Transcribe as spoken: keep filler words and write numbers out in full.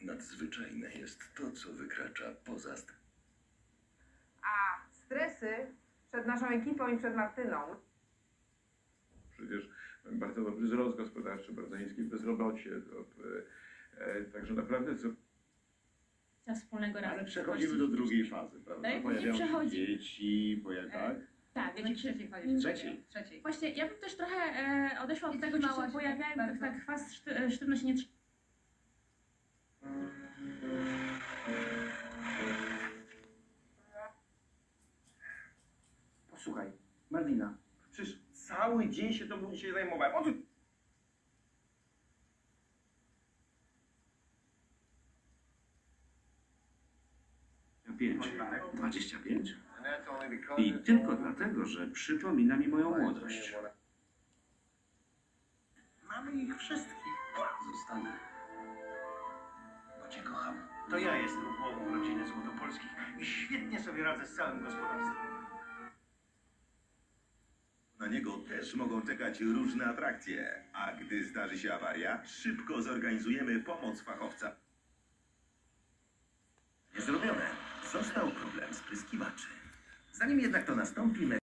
Nadzwyczajne jest to, co wykracza poza... st- A stresy przed naszą ekipą i przed Martyną. Przecież mamy bardzo dobry wzrost gospodarczy, bardzo niskie bezrobocie. To, e, e, także naprawdę co... Wspólnego Ale razem. przechodzimy do drugiej fazy, prawda? Tak, Pojawiają się przechodzi. dzieci, pojawi... tak? Tak, Dzieci w znaczy, trzeciej fazie. Trzeciej. Trzeciej. właśnie ja bym też trochę e, odeszła od I tego, czy trzymała się się pojawiają, bardzo. tak, tak chwast szty, e, sztywno się nie trzyma. Posłuchaj, Marlina, przecież cały dzień się tobą dzisiaj zajmowałem. O co... pięć. dwadzieścia pięć? I tylko dlatego, że przypomina mi moją młodość. Mamy ich wszystkich. Zostanę. Bo cię kocham. To ja jestem głową rodziny Złotopolskich i świetnie sobie radzę z całym gospodarstwem. Na niego też mogą czekać różne atrakcje, a gdy zdarzy się awaria, szybko zorganizujemy pomoc fachowca. Zrobione. Został problem spryskiwaczy. Zanim jednak to nastąpi,